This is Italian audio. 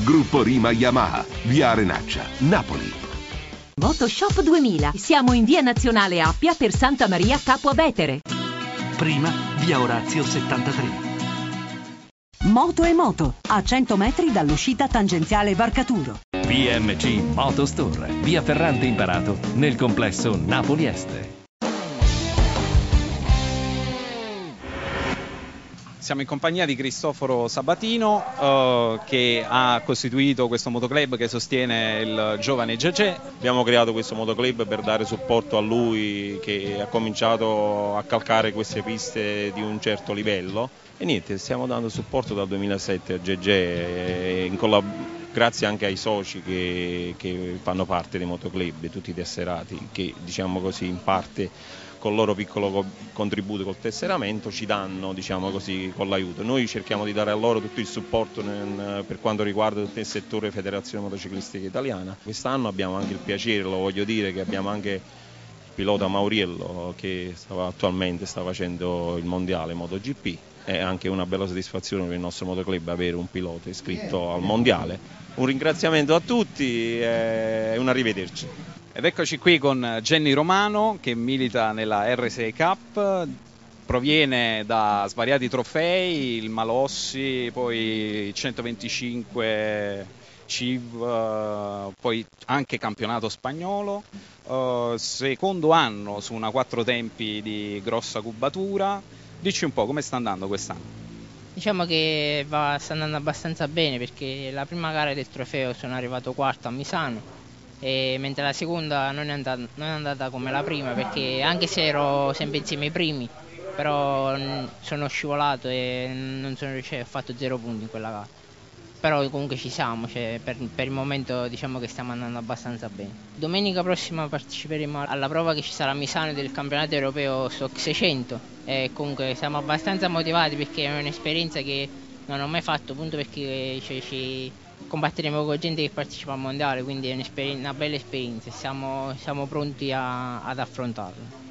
Gruppo Rima Yamaha, via Arenaccia, Napoli. Motoshop 2000. Siamo in via Nazionale Appia per Santa Maria Capua Vetere. Prima, via Orazio 73. Moto e Moto, a 100 metri dall'uscita tangenziale Barcaturo. BMC Moto Store, via Ferrante Imparato, nel complesso Napoli Est. Siamo in compagnia di Cristoforo Sabatino che ha costituito questo motoclub che sostiene il giovane Gegè. Abbiamo creato questo motoclub per dare supporto a lui che ha cominciato a calcare queste piste di un certo livello e niente, stiamo dando supporto dal 2007 a Gegè grazie anche ai soci che fanno parte dei motoclub, tutti i tesserati che diciamo così in parte con il loro piccolo contributo col tesseramento ci danno, diciamo così, con l'aiuto. Noi cerchiamo di dare a loro tutto il supporto per quanto riguarda tutto il settore Federazione Motociclistica Italiana. Quest'anno abbiamo anche il piacere, lo voglio dire, che abbiamo anche il pilota Mauriello che attualmente sta facendo il mondiale MotoGP. È anche una bella soddisfazione per il nostro motoclub avere un pilota iscritto al mondiale. Un ringraziamento a tutti e un arrivederci. Ed eccoci qui con Jenny Romano che milita nella R6 Cup, proviene da svariati trofei, il Malossi, poi 125 CIV, poi anche campionato spagnolo, secondo anno su una 4 tempi di grossa cubatura. Dici un po' come sta andando quest'anno? Diciamo che sta andando abbastanza bene perché la prima gara del trofeo sono arrivato quarto a Misano. Mentre la seconda non è andata come la prima perché anche se ero sempre insieme ai primi però sono scivolato e non sono riuscito, ho fatto 0 punti in quella gara, però comunque ci siamo, cioè, per il momento diciamo che stiamo andando abbastanza bene. Domenica prossima parteciperemo alla prova che ci sarà a Misano del campionato europeo Stock 600 e comunque siamo abbastanza motivati perché è un'esperienza che non ho mai fatto, appunto perché combatteremo con gente che partecipa al mondiale, quindi è una bella esperienza e siamo pronti ad affrontarlo.